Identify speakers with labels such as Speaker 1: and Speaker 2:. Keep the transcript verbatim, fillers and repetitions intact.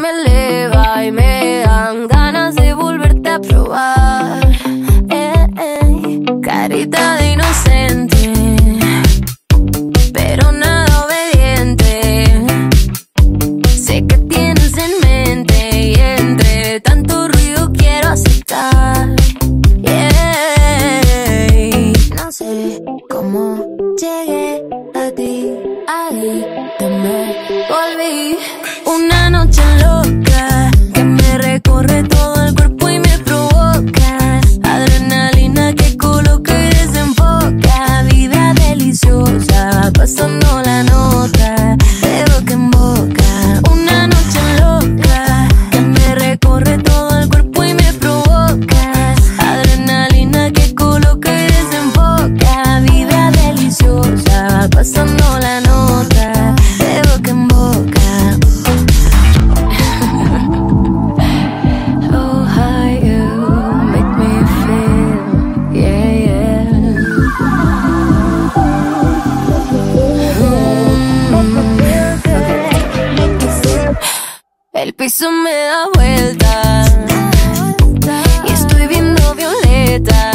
Speaker 1: me eleva y me dan ganas de volverte a probar. eh, eh, Carita de inocente, pero nada obediente. Sé que tienes en mente y entre tanto ruido quiero aceptar. Yeah. No sé cómo llegué a ti, ahí te me volví. Una noche loca que me recorre todo el cuerpo y me provoca. Adrenalina que coloca y desenfoca. Vida deliciosa, pasando la nota de boca en boca. Una noche loca que me recorre todo el cuerpo y me provoca. Adrenalina que coloca y desenfoca. Vida deliciosa, pasando la nota de boca en boca. Oh, how you make me feel, yeah, yeah. Mm. El piso me da vueltas y estoy viendo violeta.